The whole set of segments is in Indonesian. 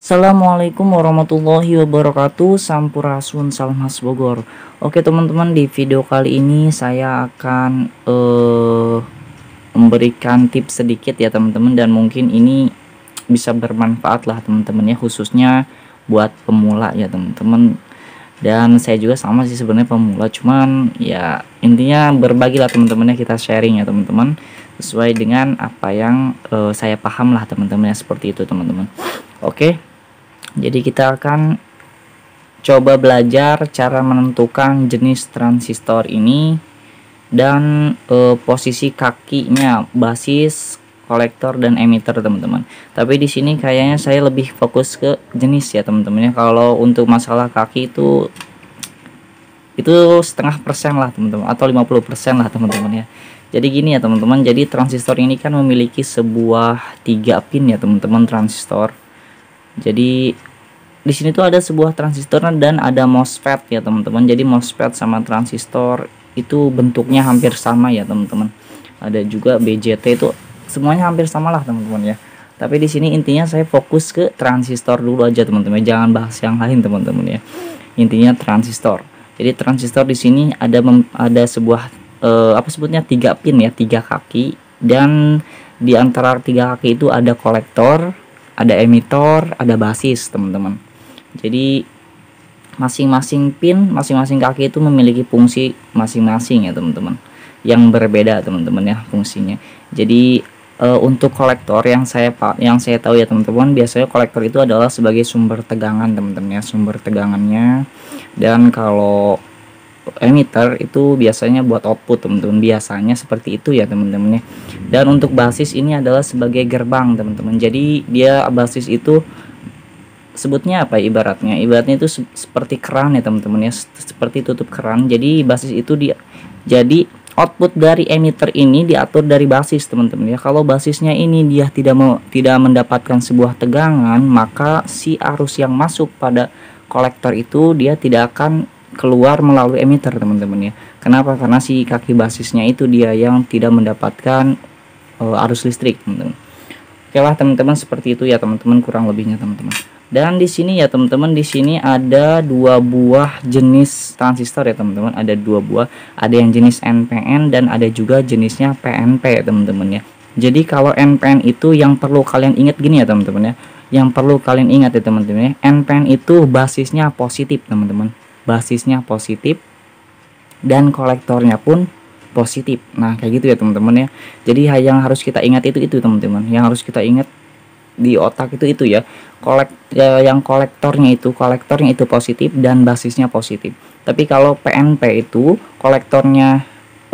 Assalamualaikum warahmatullahi wabarakatuh. Sampurasun, salam khas Bogor. Oke teman-teman, di video kali ini saya akan memberikan tips sedikit ya teman-teman, dan mungkin ini bisa bermanfaat lah teman-teman ya, khususnya buat pemula ya teman-teman. Dan saya juga sama sih sebenarnya pemula, cuman ya intinya berbagi lah teman-teman ya, kita sharing ya teman-teman, sesuai dengan apa yang saya paham lah teman-teman ya, seperti itu teman-teman. Oke, jadi kita akan coba belajar cara menentukan jenis transistor ini dan posisi kakinya, basis, kolektor, dan emitter teman-teman. Tapi di sini kayaknya saya lebih fokus ke jenis ya teman-teman ya. Kalau untuk masalah kaki itu setengah persen lah teman-teman, atau 50% lah teman-teman ya. Jadi gini ya teman-teman, jadi transistor ini kan memiliki sebuah 3 pin ya teman-teman, transistor. Jadi di sini tuh ada sebuah transistor dan ada MOSFET ya teman-teman. Jadi MOSFET sama transistor itu bentuknya hampir sama ya teman-teman. Ada juga BJT, itu semuanya hampir sama lah teman-teman ya. Tapi di sini intinya saya fokus ke transistor dulu aja teman-teman. Jangan bahas yang lain teman-teman ya. Intinya transistor. Jadi transistor di sini ada sebuah apa sebutnya 3 pin ya, 3 kaki, dan di antara 3 kaki itu ada kolektor, ada emitor, ada basis teman-teman. Jadi masing-masing pin, masing-masing kaki itu memiliki fungsi masing-masing ya teman-teman, yang berbeda teman-teman ya fungsinya. Jadi untuk kolektor yang saya tahu ya teman-teman, biasanya kolektor itu adalah sebagai sumber tegangan teman-teman ya, sumber tegangannya. Dan kalau emitter itu biasanya buat output teman-teman, biasanya seperti itu ya teman-teman ya. Dan untuk basis ini adalah sebagai gerbang teman-teman. Jadi dia basis itu sebutnya apa, ibaratnya itu seperti keran ya teman-teman ya, seperti tutup keran. Jadi basis itu jadi output dari emitter ini diatur dari basis teman-teman ya. Kalau basisnya ini dia tidak mendapatkan sebuah tegangan, maka si arus yang masuk pada kolektor itu dia tidak akan keluar melalui emitter teman-teman ya. Kenapa? Karena si kaki basisnya itu dia yang tidak mendapatkan arus listrik teman-teman. Oke lah teman-teman, seperti itu ya teman-teman kurang lebihnya teman-teman. Dan di sini ya teman-teman, di sini ada 2 buah jenis transistor ya teman-teman, ada 2 buah, ada yang jenis NPN dan ada juga jenisnya PNP ya teman-teman ya. Jadi kalau NPN itu yang perlu kalian ingat gini ya teman-teman ya, yang perlu kalian ingat ya teman-teman ya, NPN itu basisnya positif teman-teman, basisnya positif dan kolektornya pun positif. Nah kayak gitu ya teman-teman ya. Jadi yang harus kita ingat itu teman-teman, yang harus kita ingat di otak itu ya, yang kolektornya itu positif dan basisnya positif. Tapi kalau PNP itu kolektornya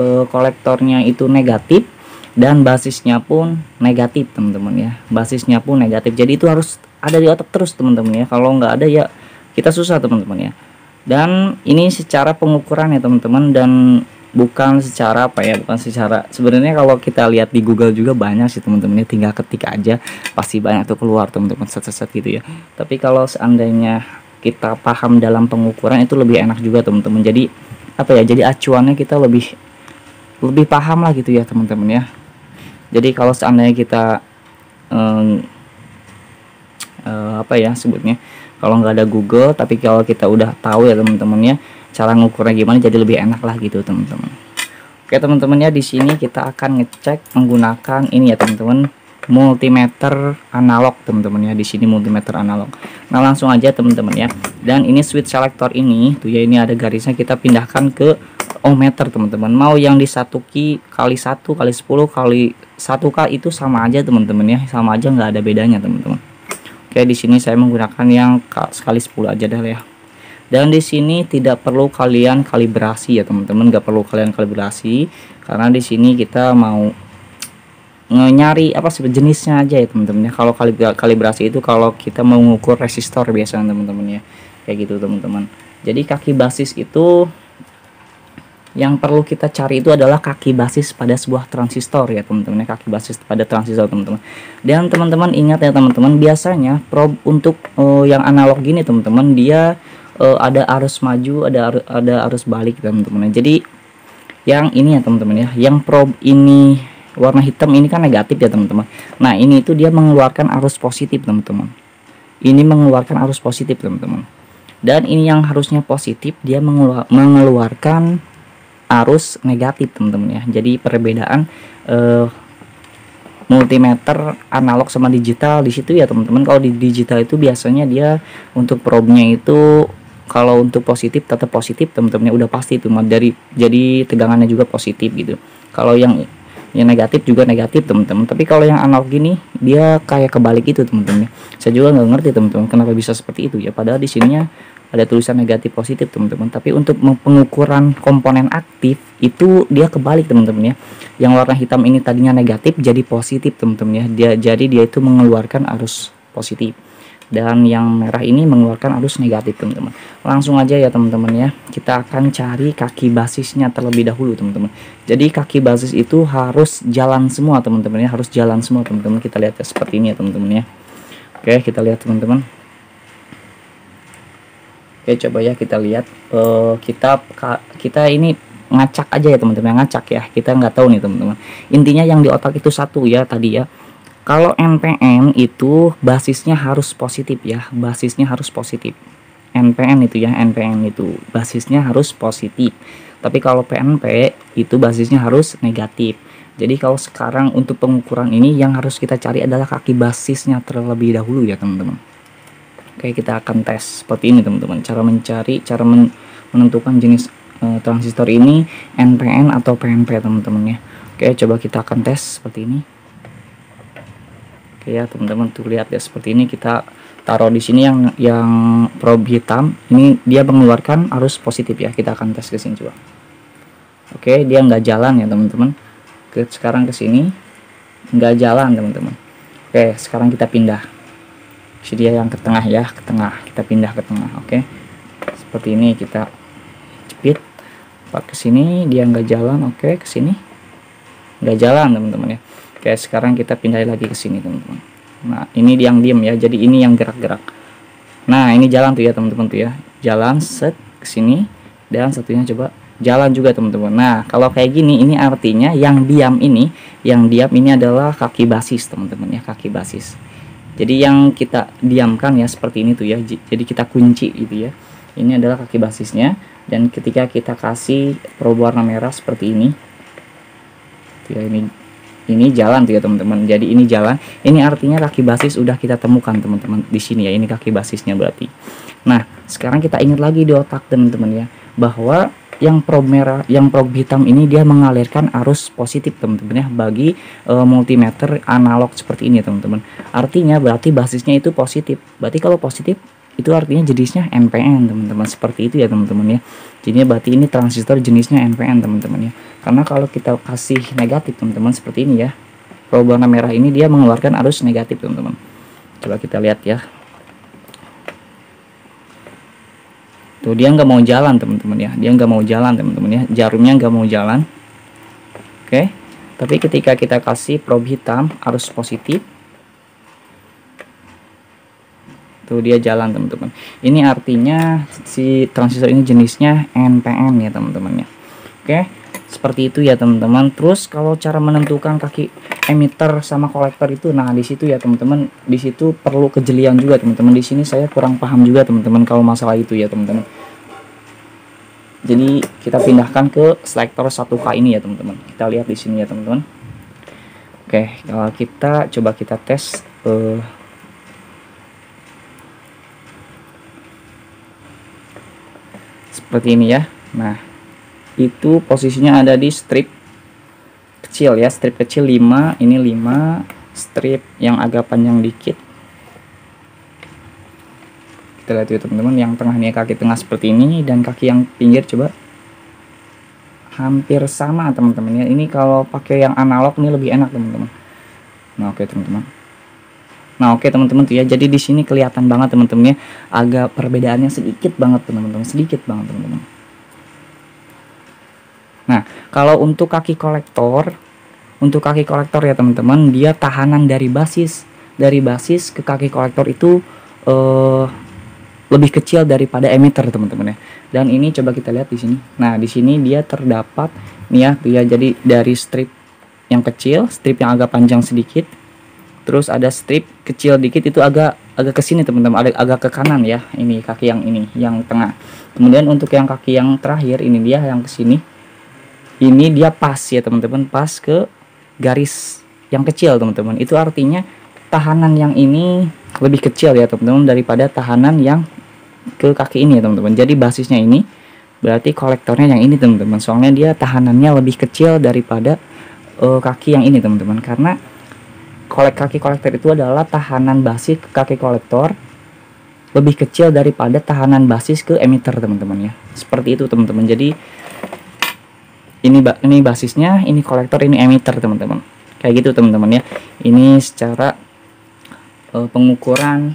itu negatif dan basisnya pun negatif teman-teman ya, basisnya pun negatif. Jadi itu harus ada di otak terus teman-teman ya, kalau nggak ada ya kita susah teman-teman ya. Dan ini secara pengukuran ya teman-teman, dan bukan secara sebenarnya kalau kita lihat di Google juga banyak sih teman-teman, tinggal ketik aja pasti banyak tuh keluar teman-teman, set gitu ya. Tapi kalau seandainya kita paham dalam pengukuran itu lebih enak juga teman-teman. Jadi jadi acuannya kita lebih paham lah gitu ya teman-teman ya. Jadi kalau seandainya kita sebutnya, kalau nggak ada Google, tapi kalau kita udah tahu ya teman-teman ya cara ngukurnya gimana, jadi lebih enak lah gitu teman-teman. Oke teman-teman ya, di sini kita akan ngecek menggunakan ini ya teman-teman, multimeter analog teman-teman ya. Di sini multimeter analog. Nah langsung aja teman-teman ya. Dan ini switch selector ini tuh ya, ini ada garisnya, kita pindahkan ke ohmmeter teman-teman. Mau yang di 1 kali 1 kali 10 kali 1K itu sama aja teman-teman ya, sama aja, nggak ada bedanya teman-teman. Oke, di sini saya menggunakan yang sekali 10 aja dah ya. Dan di sini tidak perlu kalian kalibrasi ya teman-teman, nggak perlu kalian kalibrasi, karena di sini kita mau nyari jenisnya aja ya teman-teman ya. Kalau kalibrasi itu kalau kita mau mengukur resistor biasanya teman-teman ya, kayak gitu teman-teman. Jadi kaki basis itu yang perlu kita cari itu adalah kaki basis pada sebuah transistor ya teman-teman, kaki basis pada transistor teman-teman. Dan teman-teman ingat ya teman-teman, biasanya probe untuk yang analog gini teman-teman, dia ada arus maju, ada arus balik teman-teman. Jadi yang ini ya teman-teman ya, yang probe ini warna hitam ini kan negatif ya teman-teman. Nah ini itu dia mengeluarkan arus positif teman-teman. ini mengeluarkan arus positif teman-teman. Dan ini yang harusnya positif dia mengeluarkan arus negatif teman-teman ya. Jadi perbedaan multimeter analog sama digital di situ ya teman-teman. Kalau di digital itu biasanya dia untuk probe-nya itu kalau untuk positif tetap positif teman-teman ya, udah pasti itu dari jadi tegangannya juga positif gitu. Kalau yang negatif juga negatif teman-teman. Tapi kalau yang analog gini dia kayak kebalik itu teman-teman ya. Saya juga nggak ngerti teman-teman kenapa bisa seperti itu ya. Padahal di sininya ada tulisan negatif positif teman-teman, tapi untuk pengukuran komponen aktif itu dia kebalik teman-teman ya. Yang warna hitam ini tadinya negatif jadi positif teman-teman ya. Jadi dia itu mengeluarkan arus positif, dan yang merah ini mengeluarkan arus negatif teman-teman. Langsung aja ya teman-teman ya, kita akan cari kaki basisnya terlebih dahulu teman-teman. Jadi kaki basis itu harus jalan semua teman-teman ya, harus jalan semua teman-teman. Kita lihat ya seperti ini ya teman-teman ya. Oke, kita lihat teman-teman. Oke, coba ya kita lihat. Kita ini ngacak aja ya teman-teman, ngacak ya. Kita nggak tahu nih teman-teman. Intinya yang di otak itu satu ya tadi ya. Kalau NPN itu basisnya harus positif ya, basisnya harus positif. NPN itu ya, NPN itu basisnya harus positif. Tapi kalau PNP itu basisnya harus negatif. Jadi kalau sekarang untuk pengukuran ini yang harus kita cari adalah kaki basisnya terlebih dahulu ya teman-teman. Oke, kita akan tes seperti ini teman-teman. Cara menentukan jenis transistor ini NPN atau PNP teman-teman ya. Oke, coba kita akan tes seperti ini. Oke ya teman-teman, tuh lihat ya seperti ini. Kita taruh di sini yang probe hitam. Ini dia mengeluarkan arus positif ya. Kita akan tes ke sini coba. Oke, dia nggak jalan ya teman-teman. Sekarang ke sini nggak jalan teman-teman. Oke, sekarang kita pindah. Dia yang ke tengah ya, ke tengah. Kita pindah ke tengah. Oke, seperti ini kita jepit. Pak ke sini dia nggak jalan. Oke, ke sini nggak jalan teman-teman ya. Oke, sekarang kita pindah lagi ke sini teman-teman. Nah, ini yang diem ya. Jadi ini yang gerak-gerak. Nah, ini jalan tuh ya teman-teman tuh ya. Jalan set ke sini dan satunya coba jalan juga teman-teman. Nah, kalau kayak gini ini artinya yang diam ini adalah kaki basis teman-teman ya, kaki basis. Jadi yang kita diamkan ya seperti ini tuh ya. Jadi kita kunci gitu ya. Ini adalah kaki basisnya, dan ketika kita kasih probe warna merah seperti ini tuh ya, ini jalan tuh ya teman-teman. Jadi ini jalan. Ini artinya kaki basis udah kita temukan teman-teman di sini ya. Ini kaki basisnya berarti. Nah, sekarang kita ingat lagi di otak teman-teman ya, bahwa yang probe merah, yang probe hitam ini dia mengalirkan arus positif teman-teman ya bagi multimeter analog seperti ini teman-teman. Artinya berarti basisnya itu positif. Berarti kalau positif itu artinya jenisnya NPN teman-teman. Seperti itu ya teman-teman ya. Jadinya berarti ini transistor jenisnya NPN teman-teman ya. Karena kalau kita kasih negatif teman-teman seperti ini ya, probe warna merah ini dia mengeluarkan arus negatif teman-teman. Coba kita lihat ya. Tuh dia nggak mau jalan teman-teman ya, dia nggak mau jalan teman-teman ya, jarumnya nggak mau jalan. Oke, tapi ketika kita kasih probe hitam arus positif, tuh dia jalan teman-teman. Ini artinya si transistor ini jenisnya NPN ya teman-teman ya. Oke, seperti itu ya teman-teman. Terus kalau cara menentukan kaki emitter sama kolektor itu, nah di situ ya teman-teman, di situ perlu kejelian juga teman-teman. Di sini saya kurang paham juga teman-teman kalau masalah itu ya teman-teman. Jadi kita pindahkan ke selektor 1K ini ya teman-teman. Kita lihat di sini ya teman-teman. Oke, kalau kita coba kita tes seperti ini ya. Nah, itu posisinya ada di strip kecil ya, strip kecil 5, ini 5, strip yang agak panjang dikit. Kita lihat ya teman-teman, yang tengah ini kaki tengah seperti ini, dan kaki yang pinggir coba hampir sama teman-teman ya. Ini kalau pakai yang analog ini lebih enak teman-teman. Nah, oke teman-teman. Nah, oke teman-teman tuh ya. Jadi di sini kelihatan banget teman-teman ya, agak perbedaannya sedikit banget teman-teman, sedikit banget teman-teman. Nah, kalau untuk kaki kolektor ya teman-teman, dia tahanan dari basis ke kaki kolektor itu lebih kecil daripada emitter teman-teman ya. Dan ini coba kita lihat di sini. Nah, di sini dia terdapat nih ya, tuh ya. Jadi dari strip yang kecil, strip yang agak panjang sedikit, Terus ada strip kecil dikit itu agak ke sini teman-teman, agak ke kanan ya. Ini kaki yang ini, yang tengah. Kemudian untuk yang kaki yang terakhir ini dia yang ke sini. Ini dia pas ya teman-teman, pas ke garis yang kecil teman-teman. Itu artinya tahanan yang ini lebih kecil ya teman-teman daripada tahanan yang ke kaki ini ya teman-teman. Jadi basisnya ini berarti kolektornya yang ini teman-teman. Soalnya dia tahanannya lebih kecil daripada kaki yang ini teman-teman, karena kaki kolektor itu adalah tahanan basis ke kaki kolektor lebih kecil daripada tahanan basis ke emitter teman-teman ya. Seperti itu teman-teman. Jadi ini basisnya, ini kolektor, ini emitter teman-teman. Kayak gitu teman-teman ya. Ini secara pengukuran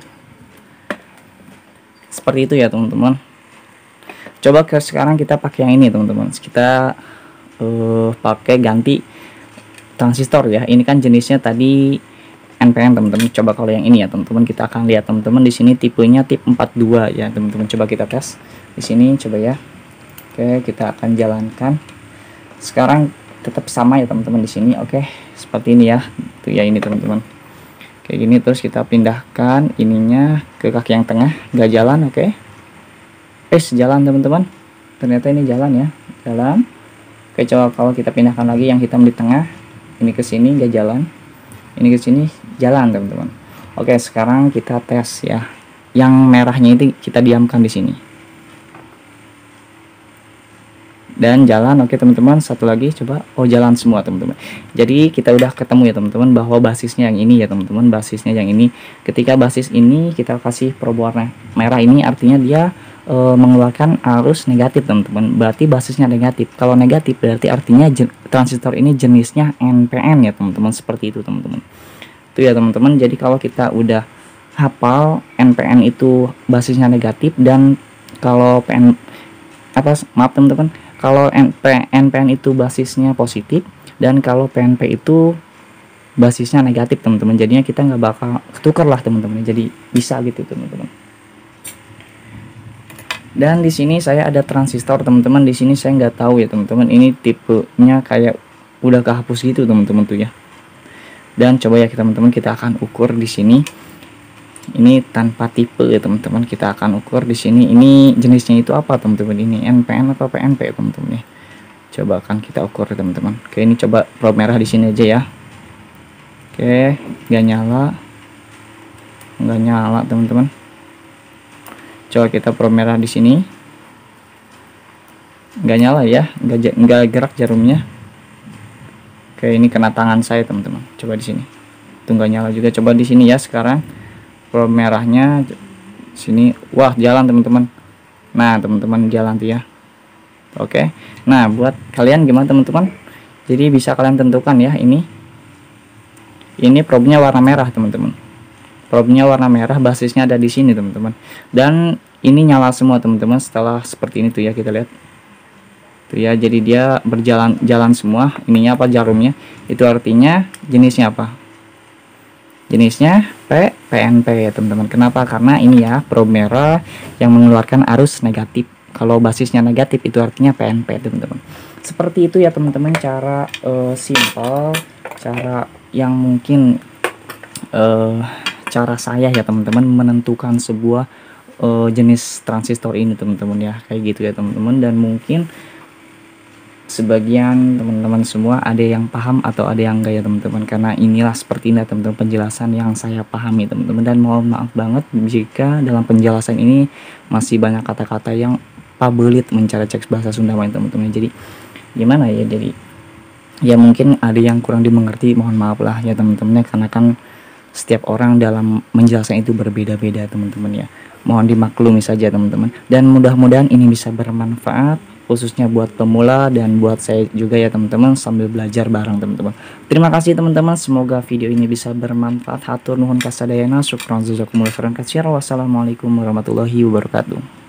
seperti itu ya teman-teman. Coba sekarang kita pakai yang ini teman-teman. Kita pakai ganti transistor ya. Ini kan jenisnya tadi NPN teman-teman. Coba kalau yang ini ya teman-teman, kita akan lihat teman-teman di sini tipenya tip 42 ya teman-teman. Coba kita tes di sini coba ya. Oke, kita akan jalankan. Sekarang tetap sama ya teman-teman di sini. Oke, seperti ini ya. Tuh ya ini teman-teman. Kayak gini, terus kita pindahkan ininya ke kaki yang tengah, nggak jalan. Oke. Jalan teman-teman. Ternyata ini jalan ya. Jalan. Oke, coba kalau kita pindahkan lagi yang hitam di tengah. Ini ke sini nggak jalan, ini ke sini jalan teman-teman. Oke, sekarang kita tes ya. Yang merahnya itu kita diamkan di sini dan jalan. Oke teman-teman, satu lagi coba. Oh, jalan semua teman-teman. Jadi kita udah ketemu ya teman-teman bahwa basisnya yang ini ya teman-teman, basisnya yang ini. Ketika basis ini kita kasih probe warna merah, ini artinya dia mengeluarkan arus negatif teman-teman, berarti basisnya negatif. Kalau negatif berarti artinya transistor ini jenisnya NPN ya teman-teman, seperti itu teman-teman. Itu ya teman-teman. Jadi kalau kita udah hafal NPN itu basisnya negatif, dan kalau maaf teman-teman, kalau NPN itu basisnya positif, dan kalau PNP itu basisnya negatif teman-teman, jadinya kita nggak bakal ketukar lah teman-teman. Jadi bisa gitu teman-teman. Dan di sini saya ada transistor teman-teman. Di sini saya nggak tahu ya teman-teman, ini tipenya kayak udah kehapus gitu teman-teman tuh ya. Dan coba ya teman-teman, kita akan ukur di sini. Ini tanpa tipe ya teman-teman, kita akan ukur di sini. Ini jenisnya itu apa teman-teman? Ini NPN atau PNP teman-teman ya? Coba akan kita ukur teman-teman. Oke, ini coba probe merah di sini aja ya. Oke, nggak nyala teman-teman. Coba kita probe merah di sini, nggak nyala ya, nggak gerak jarumnya. Oke, ini kena tangan saya teman-teman. Coba di sini, itu nggak nyala juga. Coba di sini ya sekarang, probe merahnya sini. Wah, jalan teman-teman. Nah teman-teman, jalan tuh ya. Oke, nah buat kalian gimana teman-teman? Jadi bisa kalian tentukan ya, ini probenya warna merah teman-teman. Probenya warna merah, basisnya ada di sini teman-teman. Dan ini nyala semua teman-teman setelah seperti ini tuh ya, kita lihat. Tuh ya, jadi dia jalan semua. Ininya apa, jarumnya. Itu artinya jenisnya apa? Jenisnya PNP ya teman-teman. Kenapa? Karena ini ya probe merah yang mengeluarkan arus negatif. Kalau basisnya negatif itu artinya PNP teman-teman. Seperti itu ya teman-teman, cara simple, cara yang mungkin cara saya ya teman-teman menentukan sebuah jenis transistor ini teman-teman ya, kayak gitu ya teman-teman. Dan mungkin sebagian teman-teman semua ada yang paham atau ada yang enggak ya teman-teman, karena inilah seperti ini teman-teman penjelasan yang saya pahami teman-teman. Dan mohon maaf banget jika dalam penjelasan ini masih banyak kata-kata yang pabelit mencari cek bahasa Sunda teman-teman. Jadi gimana ya, jadi ya mungkin ada yang kurang dimengerti, mohon maaf lah ya teman-teman, karena kan setiap orang dalam menjelaskan itu berbeda-beda teman-teman ya. Mohon dimaklumi saja teman-teman. Dan mudah-mudahan ini bisa bermanfaat khususnya buat pemula dan buat saya juga ya teman-teman, sambil belajar bareng teman-teman. Terima kasih teman-teman, semoga video ini bisa bermanfaat. Hatur nuhun kasadayana, syukron jazakumullah khairan katsira. Wassalamualaikum warahmatullahi wabarakatuh.